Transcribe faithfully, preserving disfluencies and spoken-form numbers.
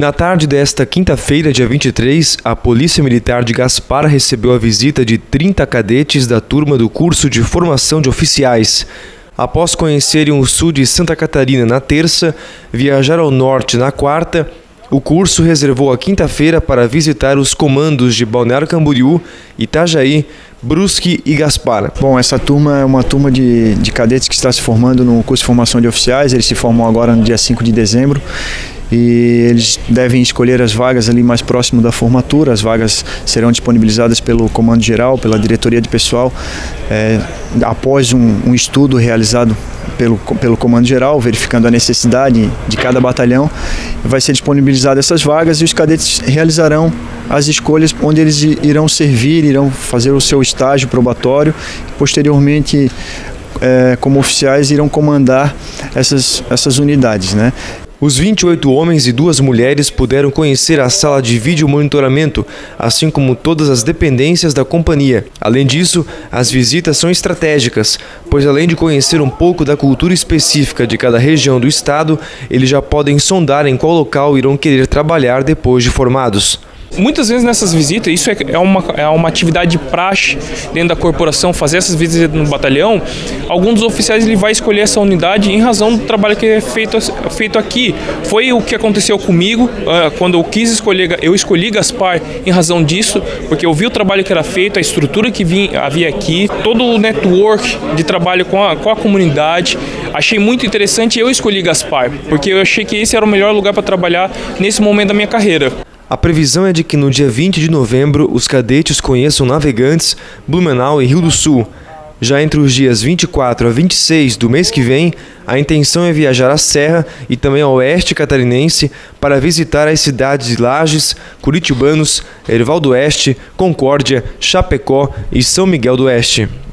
Na tarde desta quinta-feira, dia vinte e três, a Polícia Militar de Gaspar recebeu a visita de trinta cadetes da turma do curso de formação de oficiais. Após conhecerem o sul de Santa Catarina na terça, viajaram ao norte na quarta. O curso reservou a quinta-feira para visitar os comandos de Balneário Camboriú, Itajaí, Brusque e Gaspar. Bom, essa turma é uma turma de, de cadetes que está se formando no curso de formação de oficiais. Eles se formam agora no dia cinco de dezembro. E eles devem escolher as vagas ali mais próximo da formatura. As vagas serão disponibilizadas pelo Comando Geral, pela Diretoria de Pessoal, é, após um, um estudo realizado pelo, pelo Comando Geral, verificando a necessidade de cada batalhão. Vai ser disponibilizada essas vagas e os cadetes realizarão as escolhas onde eles irão servir, irão fazer o seu estágio probatório e posteriormente, é, como oficiais, irão comandar essas, essas unidades, né? Os vinte e oito homens e duas mulheres puderam conhecer a sala de vídeo monitoramento, assim como todas as dependências da companhia. Além disso, as visitas são estratégicas, pois além de conhecer um pouco da cultura específica de cada região do estado, eles já podem sondar em qual local irão querer trabalhar depois de formados. Muitas vezes nessas visitas, isso é uma, é uma atividade de praxe dentro da corporação, fazer essas visitas no batalhão. Alguns dos oficiais ele vai escolher essa unidade em razão do trabalho que é feito, feito aqui. Foi o que aconteceu comigo, quando eu quis escolher, eu escolhi Gaspar em razão disso, porque eu vi o trabalho que era feito, a estrutura que vinha, havia aqui, todo o network de trabalho com a, com a comunidade. Achei muito interessante e eu escolhi Gaspar, porque eu achei que esse era o melhor lugar para trabalhar nesse momento da minha carreira. A previsão é de que no dia vinte de novembro os cadetes conheçam Navegantes, Blumenau e Rio do Sul. Já entre os dias vinte e quatro a vinte e seis do mês que vem, a intenção é viajar à Serra e também ao oeste catarinense para visitar as cidades de Lages, Curitibanos, Erval do Oeste, Concórdia, Chapecó e São Miguel do Oeste.